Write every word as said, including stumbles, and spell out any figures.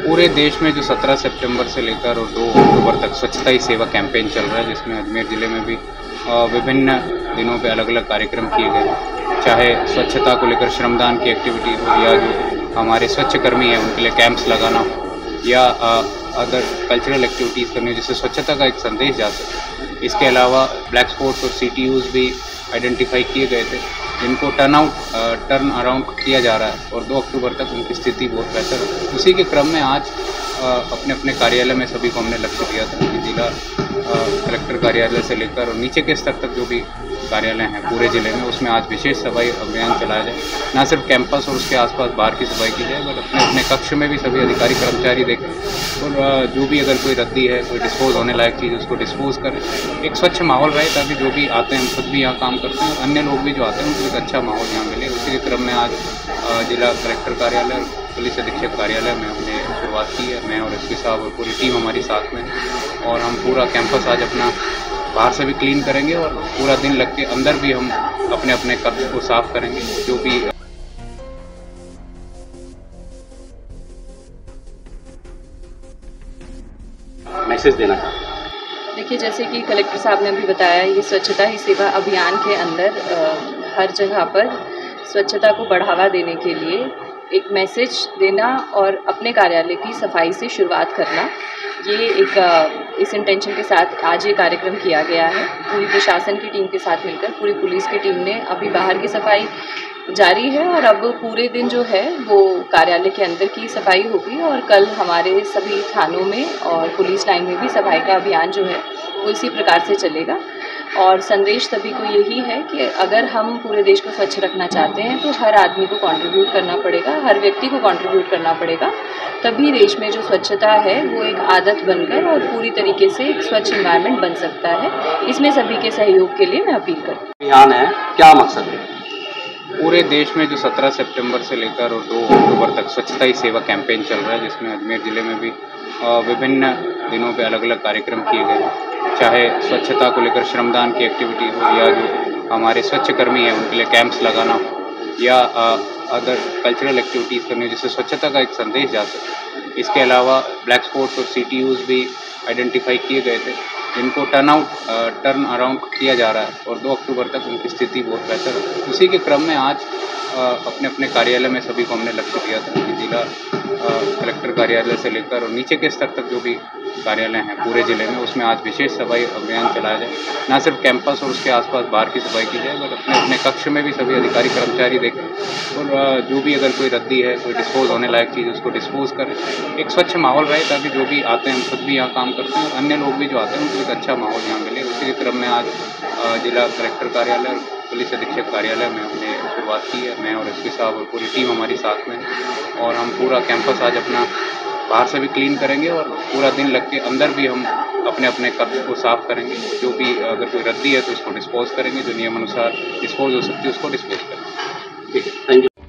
पूरे देश में जो सत्रह सितंबर से लेकर और दो अक्टूबर तक स्वच्छता ही सेवा कैंपेन चल रहा है, जिसमें अजमेर ज़िले में भी विभिन्न दिनों पे अलग अलग कार्यक्रम किए गए। चाहे स्वच्छता को लेकर श्रमदान की एक्टिविटी हो, या जो हमारे स्वच्छ कर्मी हैं उनके लिए कैंप्स लगाना हो, या अदर कल्चरल एक्टिविटीज़ करनी हो जिससे स्वच्छता का एक संदेश जा सके। इसके अलावा ब्लैक स्पॉट्स और सी टी यूज़ भी आइडेंटिफाई किए गए थे, जिनको टर्न आउट टर्न अराउंड किया जा रहा है और दो अक्टूबर तक उनकी स्थिति बहुत बेहतर है। उसी के क्रम में आज आ, अपने अपने कार्यालय में सभी को हमने लक्ष्य दिया था कि जिला कलेक्टर कार्यालय से लेकर और नीचे के स्तर तक जो भी कार्यालय हैं पूरे ज़िले में, उसमें आज विशेष सफाई अभियान चलाया जाए। न सिर्फ कैंपस और उसके आसपास बाहर की सफाई की जाए, बट अपने अपने कक्ष में भी सभी अधिकारी कर्मचारी देखें और जो भी अगर कोई रद्दी है, कोई डिस्पोज होने लायक चीज़, उसको डिस्पोज करें। एक स्वच्छ माहौल रहे ताकि जो भी आते हैं, हम खुद भी यहाँ काम करते हैं और अन्य लोग भी जो आते हैं उनको एक अच्छा माहौल यहाँ मिले। उसी के क्रम में आज जिला कलेक्टर कार्यालय और पुलिस अधीक्षक कार्यालय में हमने शुरुआत की है। मैं और एस पी साहब और पूरी टीम हमारी साथ में है और हम पूरा कैंपस आज अपना बाहर से भी क्लीन करेंगे और पूरा दिन लग के अंदर भी हम अपने अपने कब्ज को साफ करेंगे। जो भी मैसेज देना चाहते हैं? देखिए, जैसे कि कलेक्टर साहब ने अभी बताया, ये स्वच्छता ही सेवा अभियान के अंदर आ, हर जगह पर स्वच्छता को बढ़ावा देने के लिए एक मैसेज देना और अपने कार्यालय की सफाई से शुरुआत करना, ये एक इस इंटेंशन के साथ आज ये कार्यक्रम किया गया है। पूरी प्रशासन की टीम के साथ मिलकर पूरी पुलिस की टीम ने अभी बाहर की सफाई जारी है और अब पूरे दिन जो है वो कार्यालय के अंदर की सफाई होगी और कल हमारे सभी थानों में और पुलिस लाइन में भी सफाई का अभियान जो है वो इसी प्रकार से चलेगा। और संदेश सभी को यही है कि अगर हम पूरे देश को स्वच्छ रखना चाहते हैं तो हर आदमी को कंट्रीब्यूट करना पड़ेगा, हर व्यक्ति को कंट्रीब्यूट करना पड़ेगा, तभी देश में जो स्वच्छता है वो एक आदत बनकर और पूरी तरीके से एक स्वच्छ एनवायरनमेंट बन सकता है। इसमें सभी के सहयोग के लिए मैं अपील करती हूँ। अभियान है, क्या मकसद है? पूरे देश में जो सत्रह सितंबर से लेकर और दो अक्टूबर तक स्वच्छता ही सेवा कैंपेन चल रहा है, जिसमें अजमेर ज़िले में भी विभिन्न दिनों पे अलग अलग कार्यक्रम किए गए। चाहे स्वच्छता को लेकर श्रमदान की एक्टिविटी हो, या जो हमारे स्वच्छ कर्मी हैं उनके लिए कैंप्स लगाना हो, या अदर कल्चरल एक्टिविटीज़ करनी हो जिससे स्वच्छता का एक संदेश जा सके। इसके अलावा ब्लैक स्पॉट्स और सी टी यूज़ भी आइडेंटिफाई किए गए थे, जिनको टर्न आउट टर्न अराउंड किया जा रहा है और दो अक्टूबर तक उनकी स्थिति बहुत बेहतर है। उसी के क्रम में आज अपने अपने कार्यालय में सभी को हमने लक्ष्य दिया था कि जिला कलेक्टर कार्यालय से लेकर और नीचे के स्तर तक जो भी कार्यालय हैं पूरे ज़िले में, उसमें आज विशेष सफाई अभियान चलाया जाए। न सिर्फ कैंपस और उसके आसपास बाहर की सफाई की जाए, बट अपने अपने कक्ष में भी सभी अधिकारी कर्मचारी देखें और जो भी अगर कोई रद्दी है, कोई डिस्पोज होने लायक चीज़, उसको डिस्पोज करें। एक स्वच्छ माहौल रहे ताकि जो भी आते हैं, हम खुद भी यहाँ काम करते हैं और अन्य लोग भी जो आते हैं उनको एक अच्छा माहौल यहाँ मिले। उसी के क्रम में आज जिला कलेक्टर कार्यालय और पुलिस अधीक्षक कार्यालय में हमने शुरुआत की है। मैं और एस पी साहब और पूरी टीम हमारी साथ में है और हम पूरा कैंपस आज अपना बाहर से भी क्लीन करेंगे और पूरा दिन लग के अंदर भी हम अपने अपने कब्ज को साफ करेंगे। जो भी अगर कोई रद्दी है तो उसको डिस्पोज करेंगे, जो नियम अनुसार डिस्पोज हो सकती है उसको डिस्पोज करेंगे। ठीक है, थैंक यू।